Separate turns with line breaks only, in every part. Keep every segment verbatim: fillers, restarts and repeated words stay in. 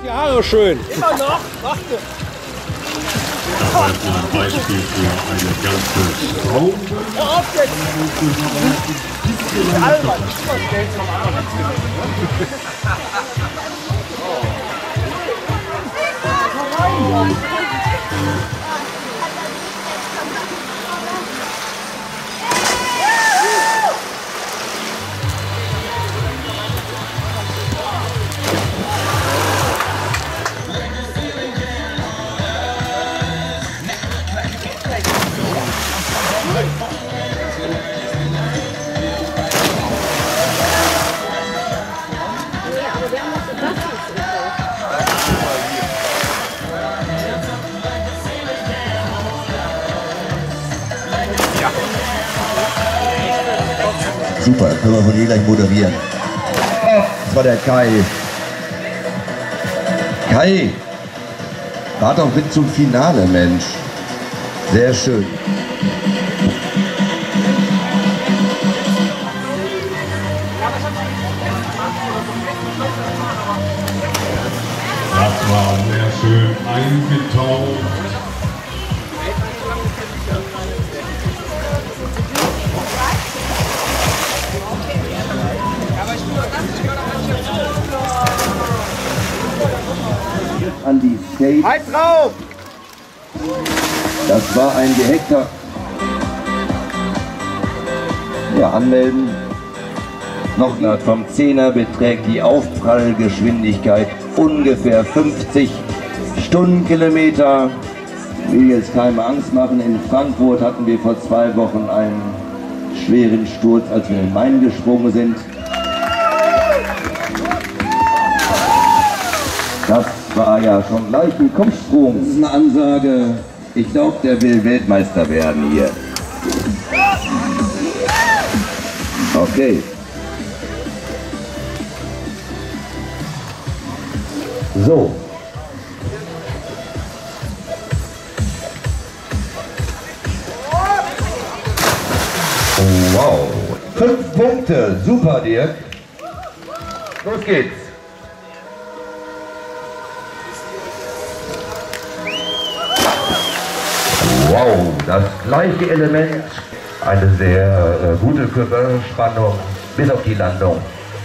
Die Haare schön.
Immer noch. Warte.
Das war jetzt ein Beispiel für eine ganze Strom.
Hör auf jetzt. Albert, ich muss Geld vom Arzt.
Super, können wir von hier gleich moderieren. Oh, das war der Kai. Kai, warte auch mit zum Finale, Mensch. Sehr schön.
Das war sehr schön eingetaucht.
An die Skate.
Halt drauf!
Das war ein gehackter. Ja, anmelden. Noch vom Zehner beträgt die Aufprallgeschwindigkeit ungefähr fünfzig Stundenkilometer. Ich will jetzt keine Angst machen. In Frankfurt hatten wir vor zwei Wochen einen schweren Sturz, als wir in Main gesprungen sind. Das war ja schon gleich ein Kopfsprung. Das ist eine Ansage. Ich glaube, der will Weltmeister werden hier. Okay. So. Wow. Fünf Punkte. Super, Dirk. Los geht's. Wow, das gleiche Element, eine sehr äh, gute Körperspannung bis auf die Landung.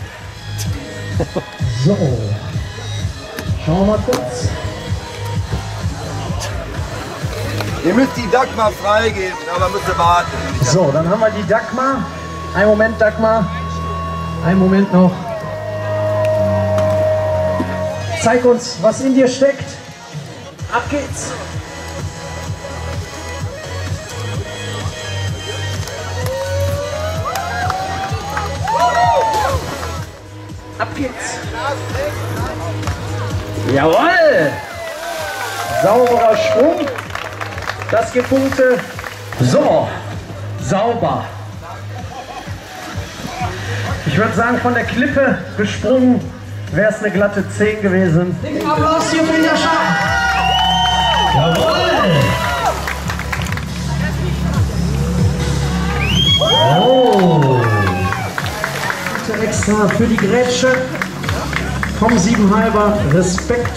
So, schauen wir mal kurz.
Ihr müsst die Dagmar freigeben, aber müsst ihr warten.
So, dann haben wir die Dagmar. Ein Moment, Dagmar. Ein Moment noch. Zeig uns, was in dir steckt. Ab geht's. Ab geht's. Jawohl! Sauberer Sprung. Das gibt Punkte. So, sauber. Ich würde sagen, von der Klippe gesprungen wäre es eine glatte zehn gewesen. Dicken Applaus hier für Jascha. Jawohl! Oh! Extra für die Grätsche vom Siebenhalber. Respekt.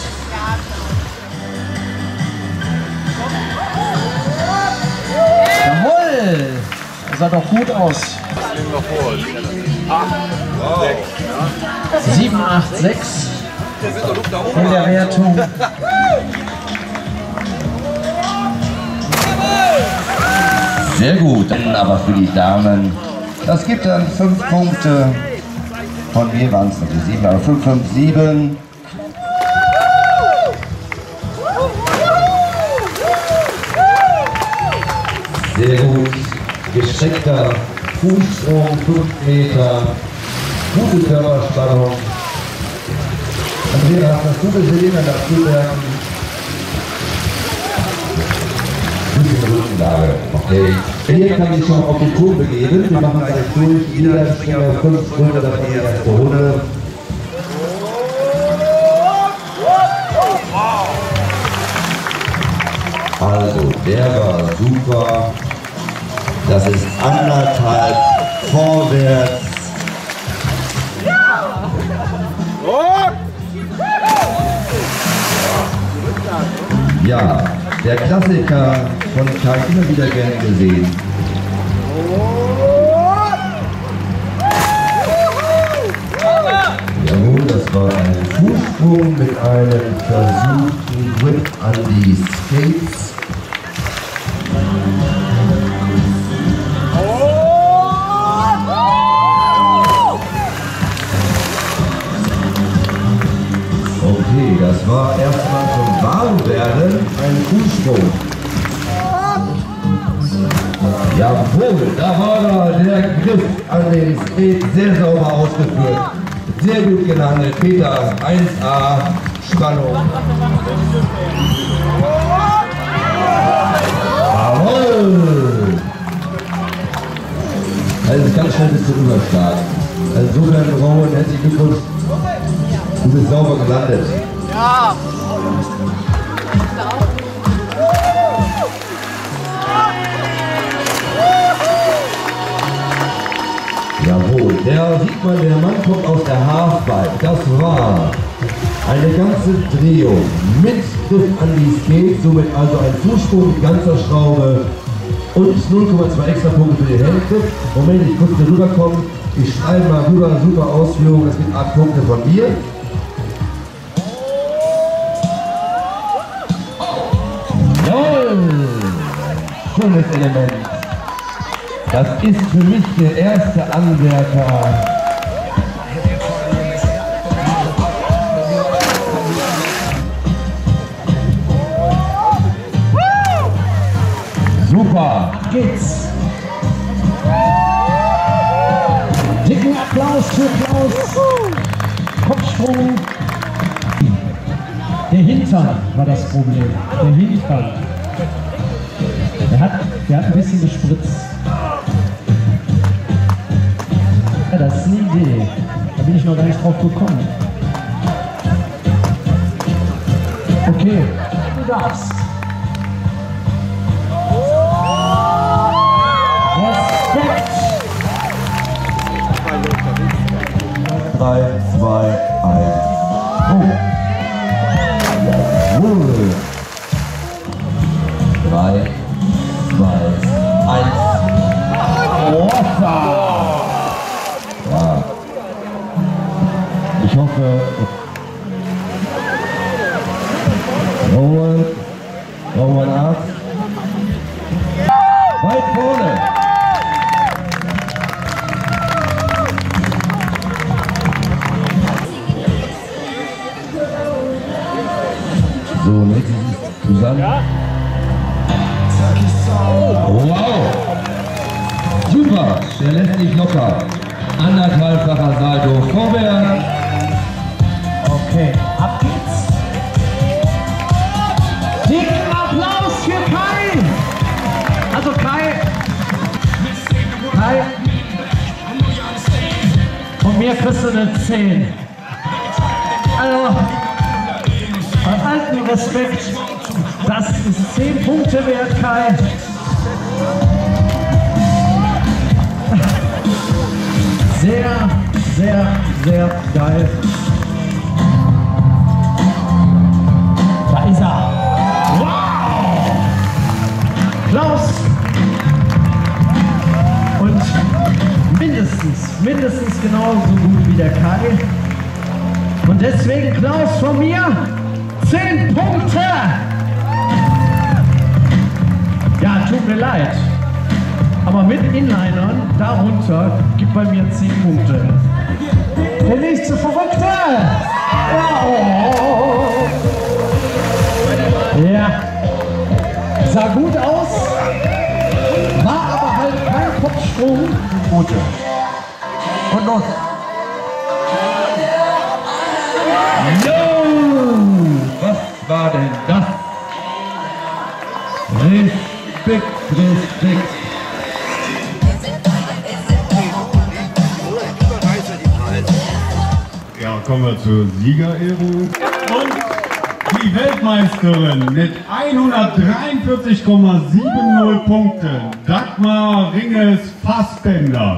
Jawohl! Das sah doch gut aus. sieben acht sechs in der Wertung.
Sehr gut, aber für die Damen, das gibt dann fünf Punkte. Von mir waren es natürlich sieben, aber fünf, fünf, sieben. Sehr gut. Gestreckter Fußsprung, fünf Meter. Gute Körperspannung. Andrea, hast du gesehen an der Frühwerken? Gute Rückenlage. Okay. Hier kann ich schon auf die Tour begeben. Wir machen gleich durch. Jeder Springer fünf Sprünge davon die erste Runde. Also, der war super. Das ist anderthalb vorwärts. Ja, der Klassiker von Kai immer wieder gern gesehen. Jawohl, das war ein Fußsprung mit einem versuchten Whip an die Skates. Okay, das war erstmal zum Warmwerden ein Fußsprung. Jawohl, da war da der Griff an den Skate sehr sauber ausgeführt. Sehr gut gelandet, Peter, eins A, Spannung. Jawohl! Also ganz schnell bis zum Überschlag. Also insofern, Rowan, herzlichen Glückwunsch. Du bist sauber gelandet.
Ja!
Jawohl, der sieht man, der Mann kommt aus der Halfpipe. Das war eine ganze Drehung mit Griff an die Skate, somit also ein Fußsprung mit ganzer Schraube und null Komma zwei extra Punkte für den Handgriff. Moment, ich kurz hier rüberkommen. Ich schreibe mal rüber, super Ausführung, das gibt acht Punkte von mir. Jawohl! Schönes Element. Das ist für mich der erste Anwärter. Super!
Geht's. Dicken Applaus für Klaus. Kopfsprung. Der Hintern war das Problem. Der Hintern. Der hat, der hat ein bisschen gespritzt. Ja, das ist eine Idee. Da bin ich noch gar nicht drauf gekommen. Okay, du darfst. Respekt!
drei, zwei, eins. Oh. Jawohl. drei, zwei, eins. Rosa! Ja. Ich hoffe, Rowan, Rowan ab. Weit vorne. So, und jetzt zusammen. Wow! Super! Der lässt nicht locker. Anderthalbfacher Salto vorwärts.
Okay, ab geht's. Dicken Applaus für Kai! Also Kai, Kai, von mir kriegst du eine zehn. Also, bei altem Respekt, das ist zehn Punkte wert, Kai. Sehr, sehr, sehr geil. Da ist er. Wow! Klaus. Und mindestens, mindestens genauso gut wie der Kai. Und deswegen Klaus von mir zehn Punkte. Ja, tut mir leid. Aber mit Inlinern darunter gibt bei mir zehn Punkte. Der nächste Verrückte! Ja, oh. Ja, sah gut aus, war aber halt kein Kopfsprung. Gute. Und los!
Jo! Was war denn das? Respekt, Respekt.
Ja, kommen wir zur Siegerehrung. Und die Weltmeisterin mit hundertdreiundvierzig Komma siebzig Punkten, Dagmar Ringes-Fassbender.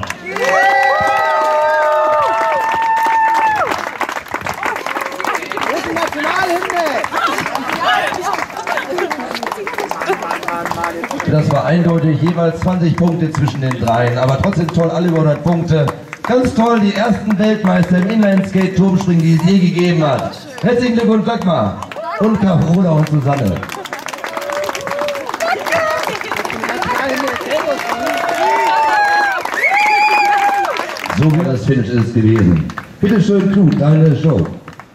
Nationalhymne!
eindeutig jeweils zwanzig Punkte zwischen den dreien, aber trotzdem toll, alle über hundert Punkte. Ganz toll, die ersten Weltmeister im Inline-Skate-Turmspringen, die es je gegeben hat. Herzlichen Glückwunsch, Dagmar und Carola und Susanne. So wie das Finish ist gewesen. Bitte schön, Knut, deine Show.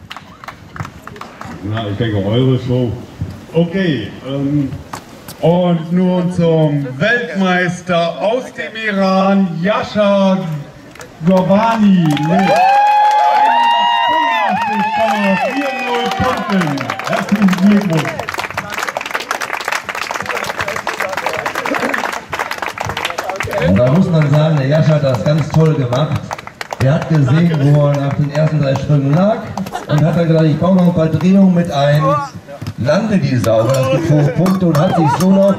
Na, ich denke, eure Show. Okay, ähm, und nun zum Weltmeister aus dem Iran, Yasha Gorbani mit hundertfünfundachtzig Komma vierzig Punkten. Herzlichen Glückwunsch.
Und da muss man sagen, der Yasha hat das ganz toll gemacht. Er hat gesehen, wo er nach den ersten drei Sprüngen lag und hat dann gesagt, ich baue noch ein paar Drehungen mit ein, lande die Sau, das gibt hohe Punkte und hat sich so noch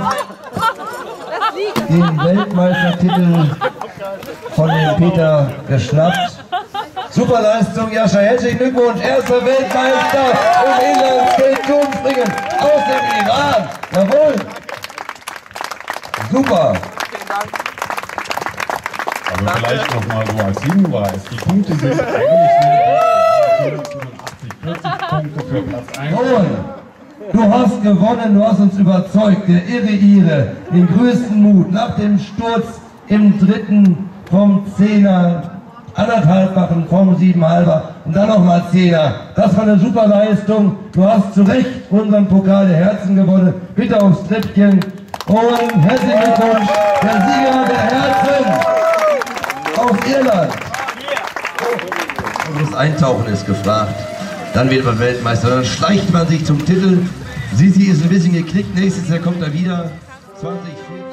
den Weltmeistertitel von dem Peter geschnappt. Super Leistung, Yasha, herzlichen Glückwunsch, erster Weltmeister im Inline-Skate-Turmspringen aus dem Iran. Jawohl! Super!
Aber vielleicht noch mal so als Hinweis, die Punkte sind eigentlich nur fünfundachtzig, vierzig Punkte für Platz eins.
Du hast gewonnen, du hast uns überzeugt, der irre Ire, den größten Mut, nach dem Sturz im dritten vom Zehner, anderthalbfachen vom Siebenhalber und dann nochmal Zehner. Das war eine super Leistung, du hast zu Recht unseren Pokal der Herzen gewonnen. Bitte aufs Treppchen und herzlichen Glückwunsch, der Sieger der Herzen aus Irland. Und das Eintauchen ist gefragt. Dann wird man Weltmeister. Dann schleicht man sich zum Titel. Sisi ist ein bisschen geknickt. Nächstes Jahr kommt er wieder. zwanzig